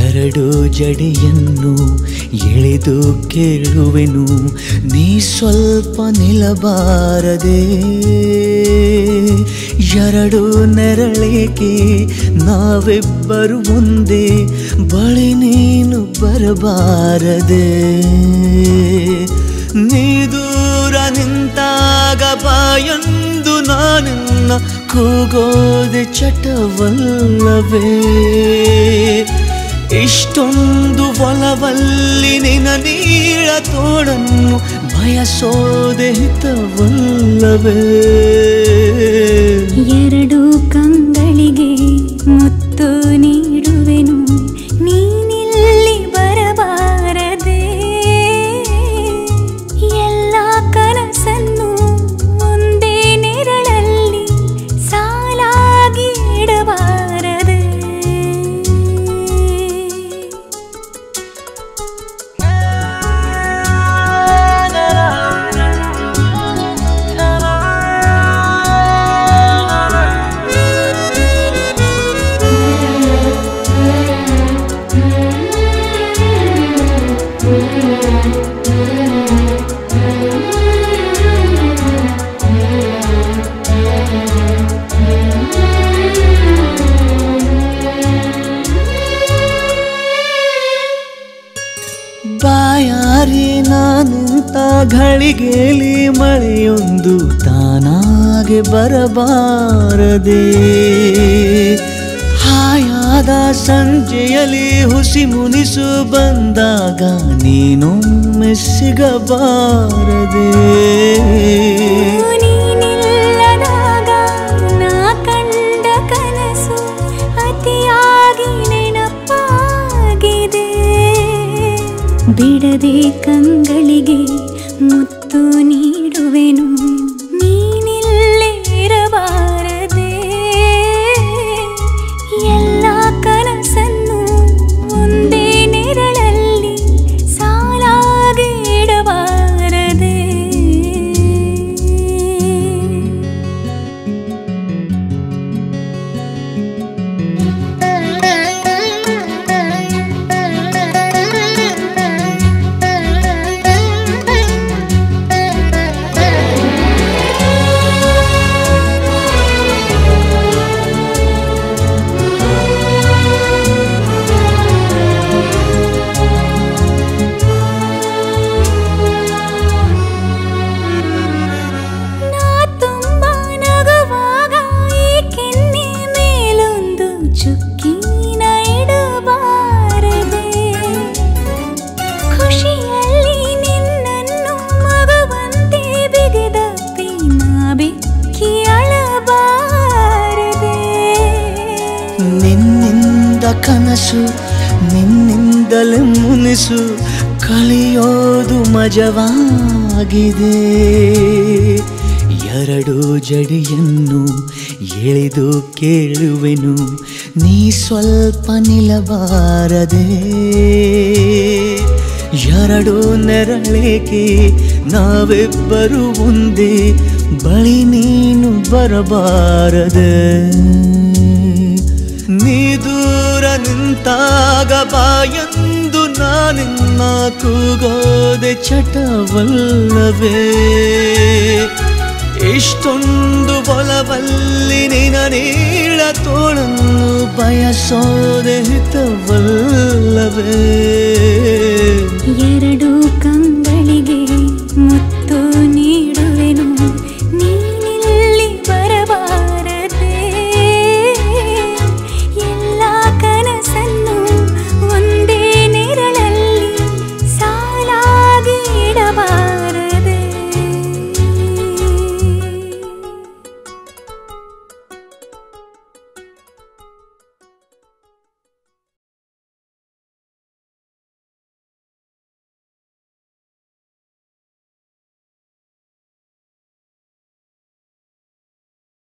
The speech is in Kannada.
ಎರಡು ಜಡಿಯನ್ನು ಎಳೆದು ಕೇಳುವೆನು, ನೀ ಸ್ವಲ್ಪ ನಿಲ್ಲಬಾರದೆ. ಎರಡು ನೆರಳೇಕೆ ನಾವಿಬ್ಬರು ಒಂದೇ, ಬಳಿ ನೀನು ಬರಬಾರದೆ. ನೀ ದೂರ ನಿಂತಾಗ ಬಾಯೊಂದು ನಾನಿನ್ನ ಕೂಗೋದೆ ಚಟವಲ್ಲವೇ. ಇಷ್ಟೊಂದು ಒಲವಲ್ಲಿ ನಿನ ನೀಳ ತೋಡನ್ನು ಬಯಸೋದೆ ಹಿತವಲ್ಲವೇ. ಎರಡು ಕಂಗಳಿಗೆ ಮುತ್ತು ನೀಡುವೆನು, ನೀನಿಲ್ಲಿ ಬರಬಾರದೆ. ಎಲ್ಲ ಕನಸನ್ನು ಒಂದೇ ನೆರಳಲ್ಲಿ ಸಾಲಾಗಿ ಇಡಬಾರದೆ. ಬಾಯಾರಿ ನಾನಿಂತ ಘಳಿಗೆಲಿ ಮಳೆಯೊಂದು ತಾನಾಗೆ ಬರಬಾರದೆ. ಹಾಯಾದ ಸಂಜೆಯಲ್ಲಿ ಹುಸಿ ಮುನಿಸು ಬಂದಾಗ ನೀನೊಮ್ಮೆ ಸಿಗಬಾರದೆ. ನೀನಿಲ್ಲದಾಗ ನಾ ಕಂಡ ಕನಸು ಅತಿಯಾಗಿ ನೆನಪಾಗಿದೆ. ಬಿಡದೆ ಕಂಗಳಿಗೆ ಮುತ್ತು ನೀಡುವೆನು, ನೀನಿಲ್ಲೇ ಇರಬಾರದೆ. ಎಲ್ಲ ಕನಸನ್ನು ಒಂದೇ ನೆರಳಲ್ಲಿ ಸಾಲಾಗಿ ಇಡಬಾರದೆ. ಚುಕ್ಕಿನ ಇಡಬಾರದೆ. ಖುಷಿಯಲ್ಲಿ ನಿನ್ನನ್ನು ಮಗುವಂತೆ ಬಿಗಿದಪ್ಪಿ ನಾ ಬೆಕ್ಕಿ ಅಳಬಾರದೆ. ನಿನ್ನಿಂದ ಕನಸು ನಿನ್ನಿಂದಲೇ ಮುನಿಸು ಕಲಿಯೋದು ಮಜವಾಗಿದೆ. ಎರಡು ಜಡಿಯನ್ನು ಎಳೆದು ಕೇಳುವೆನು, ನೀ ಸ್ವಲ್ಪ ನಿಲ್ಲಬಾರದೆ. ಎರಡು ನೆರಳೇಕೆ ನಾವಿಬ್ಬರು ಒಂದೇ, ಬಳಿ ನೀನು ಬರಬಾರದೆ. ನೀ ದೂರ ನಿಂತಾಗ ಬಾಯೊಂದು ನಾನಿನ್ನ ಕೂಗೋದೆ ಚಟವಲ್ಲವೇ. ಇಷ್ಟೊಂದು ಒಲವಲ್ಲಿ ನಿನ ನೀಳ ತೋಳನ್ನು ಬಯಸೋದೆ ಹಿತವಲ್ಲವೇ.